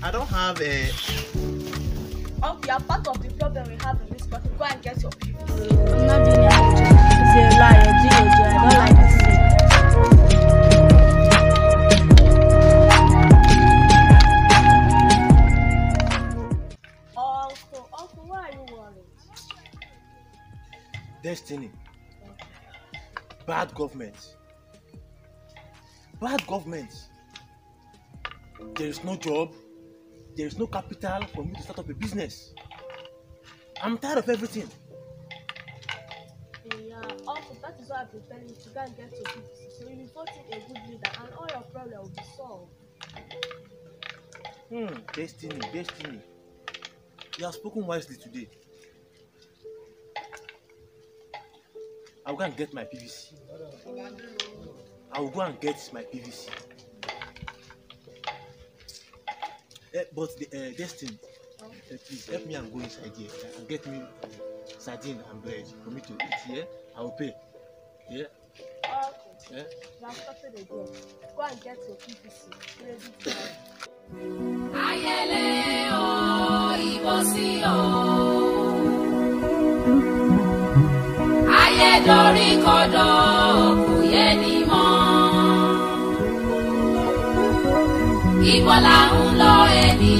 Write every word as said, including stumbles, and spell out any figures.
I don't have a. Uncle, you are part of the problem we have in this country. Go and get your people. I'm not doing it. It's a lie. You're doing it. I don't like this thing. Uncle, Uncle, why are you worried? Destiny. Bad government. Bad government. There is no job. There is no capital for me to start up a business. I'm tired of everything. Yeah, Uncle, that is why I've been telling you to go and get your P V C. So you will vote in a good leader and all your problems will be solved. Hmm, Destiny, Destiny. You have spoken wisely today. I will go and get my P V C. I will go and get my P V C. Uh, but the uh, Destiny, uh, please help me and go inside here and get me sardine and bread for me to eat here. I will pay. Yeah. Okay. Yeah. You have started again. Go and get your P V C. Ready to buy. Ayẹlẹ o, ìbọ̀sí o. Ayé dorí kodò kò yé ni mọ́. Ibo là ń lọ ẹni